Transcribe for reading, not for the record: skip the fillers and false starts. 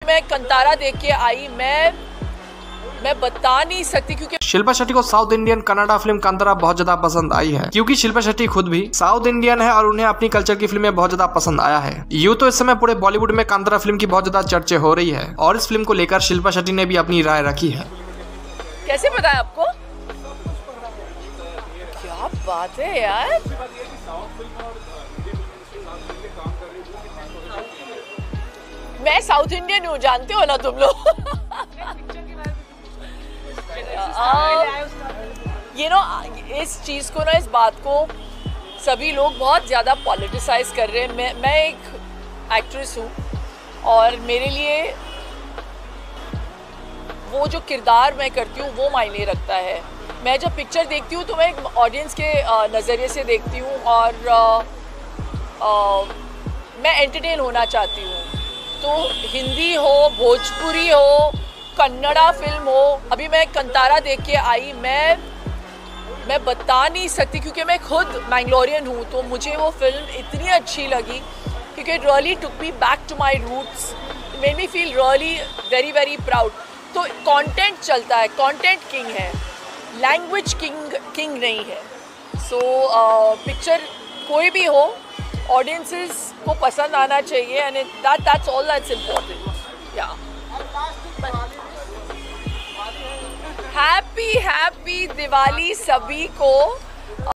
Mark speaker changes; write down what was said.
Speaker 1: मैं कंतारा देख के आई, मैं बता नहीं सकती, क्योंकि
Speaker 2: शिल्पा शेट्टी को south Indian Kannada film Kantara बहुत ज्यादा पसंद आई है, क्योंकि शिल्पा शेट्टी खुद भी साउथ इंडियन है और उन्हें अपनी कल्चर की फिल्में बहुत ज्यादा पसंद आया है। यूं तो इस समय पूरे बॉलीवुड में कांतारा फिल्म की बहुत ज्यादा चर्चे हो रही है और इस फिल्म को लेकर शिल्पा शेट्टी ने भी अपनी राय रखी है।
Speaker 1: कैसे पता है आपको? क्या बात है यार, मैं साउथ इंडियन हूँ, जानते हो ना तुम लोग। इस चीज़ को ना, इस बात को सभी लोग बहुत ज़्यादा पॉलिटिसाइज कर रहे हैं। मैं एक एक्ट्रेस हूँ और मेरे लिए वो जो किरदार मैं करती हूँ वो मायने रखता है। मैं जब पिक्चर देखती हूँ तो मैं एक ऑडियंस के नज़रिए से देखती हूँ और मैं एंटरटेन होना चाहती हूँ। तो हिंदी हो, भोजपुरी हो, कन्नड़ा फिल्म हो, अभी मैं कंतारा देख के आई, मैं बता नहीं सकती, क्योंकि मैं खुद मैंगलोरियन हूँ। तो मुझे वो फिल्म इतनी अच्छी लगी क्योंकि it really took me back to my roots, made me feel really very very proud. तो कंटेंट चलता है, कंटेंट किंग है, लैंग्वेज किंग नहीं है। सो पिक्चर कोई भी हो, ऑडियंसेस को पसंद आना चाहिए and that's all that's important. Yeah. Happy Diwali सभी को।